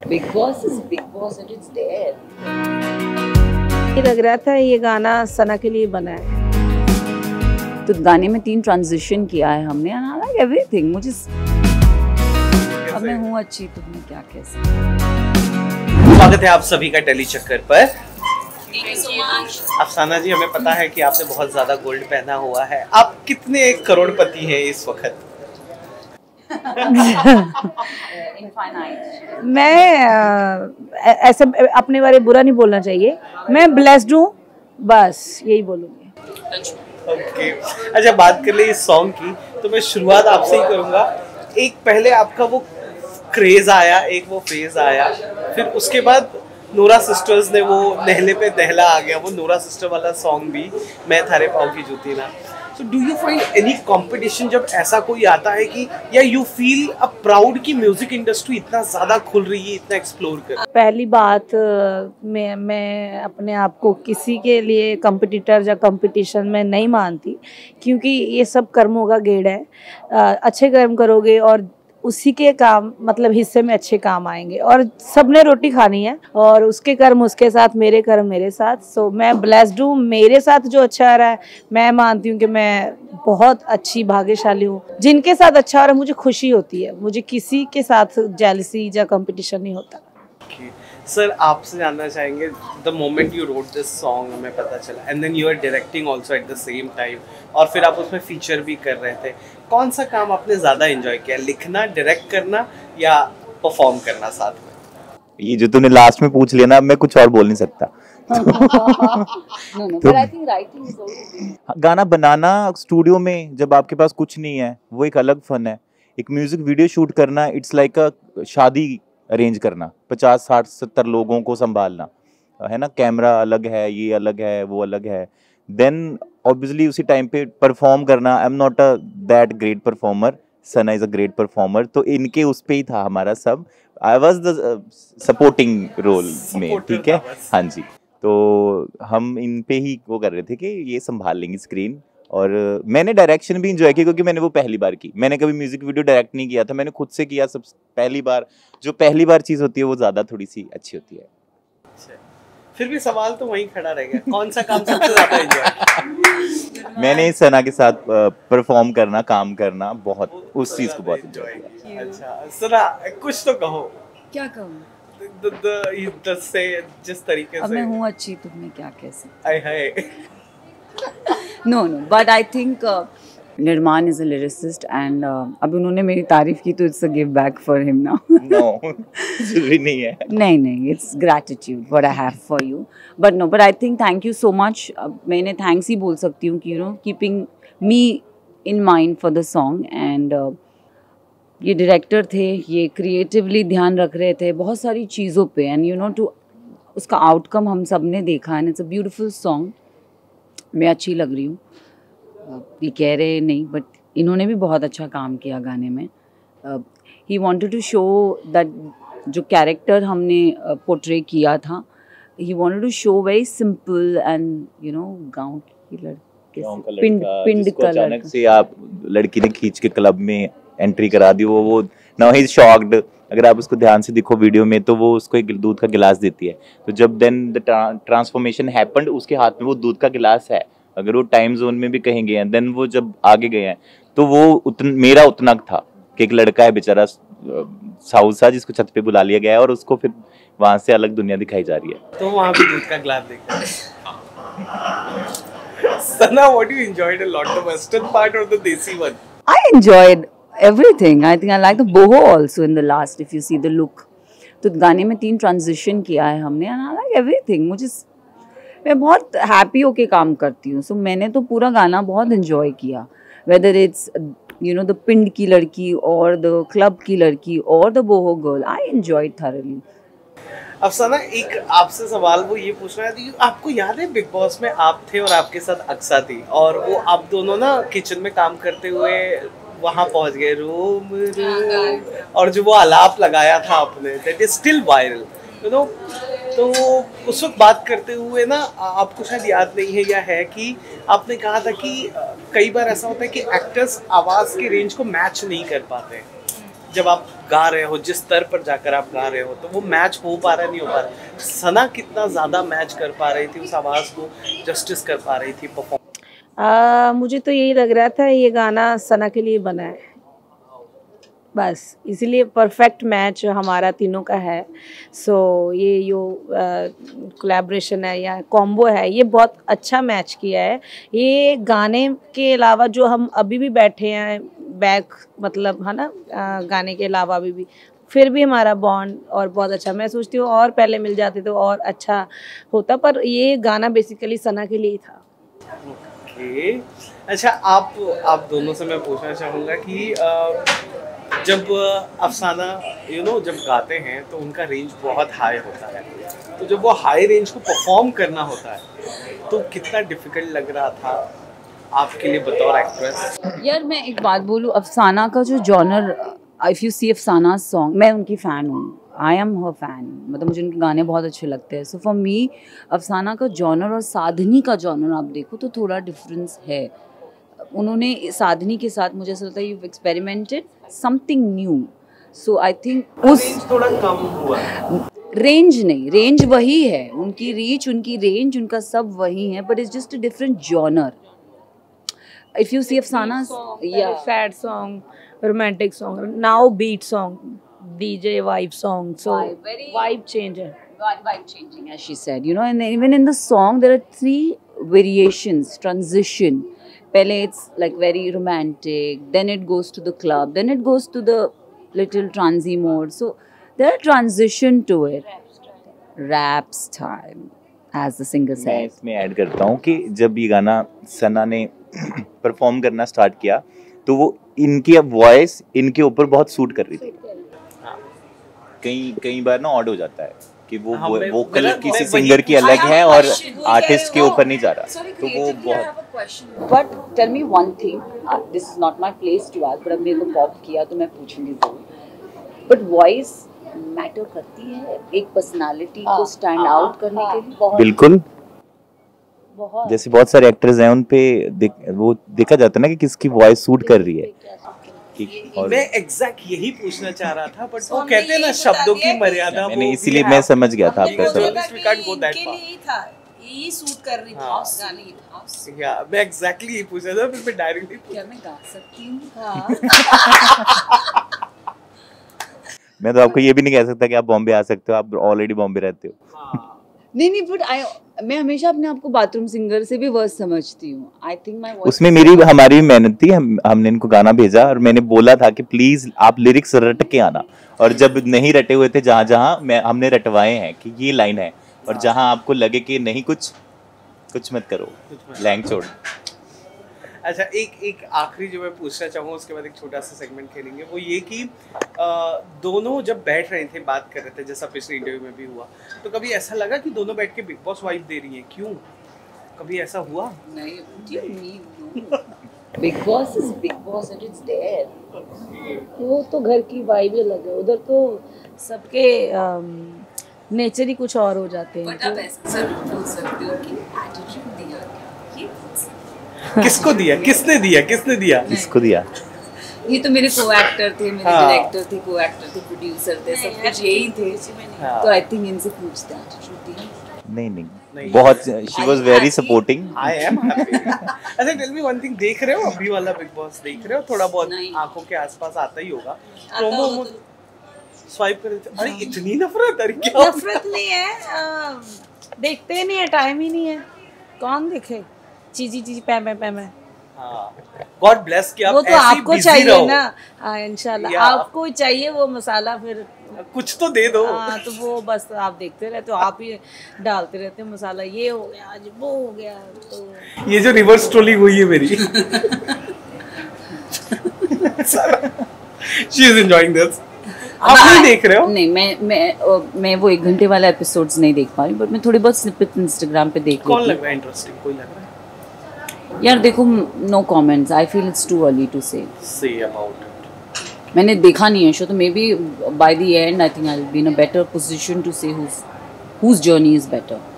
Big Boss is Big Boss and it's there. ये लग रहा था ये गाना सना के लिए बना है। तो गाने में 3 ट्रांजिशन किया है हमने and I like everything. मुझे अब मैं हूँ अच्छी तो मैं क्या कह सकती। स्वागत है आप सभी का टेली चक्कर पर। अफसाना जी, हमें पता है कि आपने बहुत ज्यादा गोल्ड पहना हुआ है। आप कितने करोड़पति हैं इस वक्त? मैं ऐसे अपने बारे बुरा नहीं बोलना चाहिए, मैं ब्लेस्ड हूँ, बस यही बोलूँगी। ओके, अच्छा बात कर ले इस सॉन्ग की, तो मैं शुरुआत आपसे ही करूँगा। एक पहले आपका वो क्रेज आया, एक वो फेज आया, फिर उसके बाद नोरा सिस्टर्स ने वो नहले पे दहला आ गया, वो नोरा सिस्टर वाला सॉन्ग भी, मैं थारे पाँव की जूती ना। So do you find any competition जब ऐसा कोई आता है कि या you feel a proud कि म्यूजिक इंडस्ट्री इतना ज़्यादा खुल रही है, इतना एक्सप्लोर कर? पहली बात मैं अपने आप को किसी के लिए कंपटीटर या कंपटीशन में नहीं मानती, क्योंकि ये सब कर्मों का गेड़ है। अच्छे कर्म करोगे और उसी के काम मतलब हिस्से में अच्छे काम आएंगे, और सबने रोटी खानी है और उसके कर्म उसके साथ, मेरे कर्म मेरे साथ। सो मैं ब्लेस्ड हूँ, मेरे साथ जो अच्छा आ रहा है मैं मानती हूँ कि मैं बहुत अच्छी भाग्यशाली हूँ। जिनके साथ अच्छा आ रहा है मुझे खुशी होती है, मुझे किसी के साथ जेलसी या कंपटीशन नहीं होता। सर, आपसे जानना चाहेंगे, the moment you wrote this song हमें पता चला, and then you are directing also at the same time, और फिर आप उसमें फीचर भी कर रहे थे। कौन सा काम आपने ज़्यादा एंजॉय किया, लिखना, डायरेक्ट करना या परफॉर्म करना साथ में? ये जो तूने लास्ट में पूछ लिया ना, मैं कुछ और बोल नहीं सकता। No, but I think writing is also गाना बनाना स्टूडियो में जब आपके पास कुछ नहीं है वो एक अलग फन है। एक म्यूजिक वीडियो शूट करना it's like a shaadi arrange करना, 50, 60, 70 लोगों को संभालना है ना। कैमरा अलग है, ये अलग है, वो अलग है। देन ऑब्वियसली उसी टाइम पे परफॉर्म करना। I am not a that great performer, Sana is a great performer, तो इनके उस पे ही था हमारा सब। I was the supporting role में, ठीक है। हाँ जी, तो हम इन पे ही वो कर रहे थे कि ये संभाल लेंगे स्क्रीन। और मैंने डायरेक्शन भी इंजॉय किया, क्योंकि मैंने वो पहली बार की। मैंने कभी म्यूजिक वीडियो डायरेक्ट नहीं किया था, मैंने खुद से किया सब पहली बार। जो पहली बार चीज़ होती है वो ज़्यादा थोड़ी सी अच्छी होती है। फिर भी सवाल तो वहीं खड़ा रहेगा, कौन सा काम सबसे ज़्यादा एंजॉय? मैंने सना के साथ परफॉर्म करना, काम करना, बहुत उस चीज़ को बहुत एंजॉय किया। अच्छा सना, कुछ तो कहो। क्या कहूँ? जिस तरीके से अब मैं हूँ अच्छी तो मैं क्या कह सकती। आय हाय। No, but I think Nirman is a lyricist and अब उन्होंने मेरी तारीफ की तो it's a give back for him now. No, जरूरी नहीं है। नहीं, it's gratitude what I have for you. But I think thank you so much. मैंने thanks ही बोल सकती हूँ कि keeping me in mind for the song and ये डायरेक्टर थे, ये क्रिएटिवली ध्यान रख रहे थे बहुत सारी चीज़ों पे एंड टू उसका आउटकम हम सब ने देखा and it's a beautiful song. मैं अच्छी लग रही हूँ, ये कह रहे नहीं, बट इन्होंने भी बहुत अच्छा काम किया गाने में। He wanted to show that जो कैरेक्टर हमने पोर्ट्रे किया था, he wanted to show very simple and गाँव की लड़के, पिंड का अचानक से आप लड़की ने खींच के क्लब में एंट्री करा दी। वो नाउ ही इज शॉक्ड। अगर आप उसको ध्यान से देखो वीडियो में, तो वो उसको एक दूध का गिलास देती है। तो जब देन द ट्रांसफॉर्मेशन हैपेंड, उसके हाथ में वो दूध का गिलास है। अगर वो टाइम जोन में भी कहीं गए हैं, देन वो जब आगे गए हैं, तो वो मेरा उतना था कि एक लड़का है बेचारा साउथ सा, जिसको छत पे बुला लिया गया है और उसको फिर वहां से अलग दुनिया दिखाई जा रही है। तो वहां पे दूध का गिलास देखा। सना, what you enjoyed a lot, the western part or the desi one? I enjoyed everything. I think I like the boho also in the last, if you see the look. तो गाने में 3 ट्रांजिशन किया है हमने and I like everything. मैं बहुत happy होके काम करती हूँ, सो मैंने तो पूरा गाना बहुत एंजॉय किया, whether it's the पिंड की लड़की और the क्लब की लड़की और the boho girl. I enjoyed thoroughly. अफसाना, एक आपसे सवाल वो ये पूछ रहा है, आपको याद है बिग बॉस में आप थे और आपके साथ अक्सा थी, और वो आप दोनों ना किचन में काम करते हुए वहाँ पहुँच गए, रोम और जो वो आलाप लगाया था आपने, दैट इज स्टिल वायरल, तो उस वक्त बात करते हुए ना, आपको शायद याद नहीं है या है कि आपने कहा था कि कई बार ऐसा होता है कि एक्टर्स आवाज़ के रेंज को मैच नहीं कर पाते, जब आप गा रहे हो, जिस स्तर पर जाकर आप गा रहे हो, तो वो मैच हो पा रहा नहीं हो पा रहा? सना कितना ज़्यादा मैच कर पा रही थी, उस आवाज़ को जस्टिस कर पा रही थी परफॉर्म? मुझे तो यही लग रहा था ये गाना सना के लिए बना है, बस इसीलिए परफेक्ट मैच हमारा तीनों का है। सो ये जो कोलैबोरेशन है या कॉम्बो है, ये बहुत अच्छा मैच किया है। ये गाने के अलावा जो हम अभी भी बैठे हैं बैक, मतलब है ना, गाने के अलावा अभी भी फिर भी हमारा बॉन्ड और बहुत अच्छा। मैं सोचती हूँ और पहले मिल जाते तो और अच्छा होता, पर ये गाना बेसिकली सना के लिए ही था। ओके, अच्छा आप दोनों से मैं पूछना चाहूँगा कि जब अफसाना जब गाते हैं तो उनका रेंज बहुत हाई होता है, तो जब वो हाई रेंज को परफॉर्म करना होता है तो कितना डिफिकल्ट लग रहा था आपके लिए बतौर एक्ट्रेस? यार मैं एक बात बोलूँ, अफसाना का जो जॉनर, इफ़ यू सी अफसाना सॉन्ग, मैं उनकी फ़ैन हूँ, आई एम हर फैन, मतलब मुझे उनके गाने बहुत अच्छे लगते हैं। सो फॉर मी अफसाना का जॉनर और साधनी का जॉनर आप देखो तो थोड़ा डिफरेंस है। उन्होंने साधनी के साथ मुझे ऐसा लगता है you experimented something new, so I think उस थोड़ा कम हुआ। रेंज नहीं, रेंज वही है, उनकी रीच, उनकी रेंज, उनका सब वही है, but it's just a different genre. If you see Afsana, या sad song, romantic song, now beat song, DJ vibe song, so vibe change है, vibe changing, as she said, and even in the song there are 3 variations, transition. Pehle it's like very romantic, then it goes to the club, then it goes to the little transy mode, so there are transition to it. Raps time, as the singer मैं said. इसमें add करता हूँ कि जब ये गाना सना ने perform करना स्टार्ट किया तो वो इनकी वॉइस इनके ऊपर बहुत सूट कर रही थी। कई बार ना ऑड हो जाता है कि वो वोकल किसी सिंगर की अलग है और आर्टिस्ट के ऊपर नहीं जा रहा, तो वो बहुत। But tell me one thing, this is not my place to ask, but अब मेरे को पॉप किया तो मैं पूछूंगी जरूर। But voice मैटर करती है एक पर्सनालिटी को स्टैंड आउट करने के लिए? बिल्कुल, जैसे बहुत सारे एक्टर्स हैं उन पे वो देखा जाता है ना कि किसकी वॉइस सूट कर रही है। और मैं एग्जैक्ट यही पूछना चाह रहा था, बट वो कहते हैं ना शब्दों की मर्यादा, मैंने इसीलिए मैं समझ गया था आपका सवाल। यही सूट कर रही थी उस गाने की। या मैं एग्जैक्टली यही पूछ रहा था, फिर मैं डायरेक्टली क्या मैं गा सकती हूँ? मैं तो आपको ये भी नहीं कह सकता कि आप बॉम्बे आ सकते हो, आप ऑलरेडी बॉम्बे रहते हो। नहीं, बट मैं हमेशा अपने आप को बाथरूम सिंगर से भी वर्स समझती हूँ। आई थिंक माय वॉइस, उसमें हमारी भी मेहनत थी। हमने इनको गाना भेजा और मैंने बोला था कि प्लीज आप लिरिक्स रट के आना, और जब नहीं रटे हुए थे, जहाँ हमने रटवाए हैं कि ये लाइन है, और जहाँ आपको लगे कि नहीं कुछ मत करो, लैंग छोड़। अच्छा, एक आखिरी जो मैं पूछना चाहूँगा, उसके बाद एक छोटा सा सेगमेंट खेलेंगे, वो ये कि दोनों जब बैठ रहे थे, बात कर रहे थे, जैसा पिछले इंटरव्यू में भी हुआ, तो कभी ऐसा लगा कि दोनों बैठ के बिग बॉस वाइब दे रही हैं? क्यों, कभी ऐसा हुआ? नहीं, Bigg Boss is Bigg Boss and it's there. वो तो घर की वाइब ही अलग है, उधर तो सबके नेचर ही कुछ और हो जाते हैं। बट आप ऐसा जरूर बोल सकते हो कि एटीट्यूड दिया ये किसको दिया, किसने दिया? किसको दिया? ये तो मेरे को एक्टर थे, मेरे डायरेक्टर थे, को एक्टर थे, प्रोड्यूसर थे, सब कुछ यही थे, तो आई थिंक इनसे पूछते हैं एटीट्यूड दिया। नहीं, बहुत she was very supporting. I am happy. अच्छा, टेल मी वन थिंग, देख रहे हो अभी वाला बिग बॉस? देख रहे हो? थोड़ा बहुत आंखों के आसपास आता ही होगा। प्रोमो स्वाइप कर देते, अरे इतनी नफरत? अरे क्या नफरत नहीं है, देखते नहीं है, टाइम ही नहीं है, कौन देखे चीजी पैम। गॉड ब्लेस कि आप वो तो ऐसे आपको busy चाहिए रहो ना। हाँ, इंशाल्लाह आपको चाहिए वो मसाला, फिर कुछ तो दे दो। हाँ, तो वो बस आप देखते रहते हो, आप ही डालते रहते हो मसाला, ये हो गया आज, वो हो गया, तो ये जो रिवर्स ट्रोलिंग हुई है मेरी। She is enjoying this. आप नहीं देख रहे हो? नहीं, मैं वो 1 घंटे वाला एपिसोड्स नहीं देख पा रही, बट मैं थोड़ी बहुत स्निपेट इंस्टाग्राम पे देख कौन लेती लग रहा है इंटरेस्टिंग? कोई लग रहा है? यार देखो, no comments, I feel it's too early to say about it. मैंने देखा नहीं है शो, तो maybe by the end I think I will be in a better position to say whose journey is better.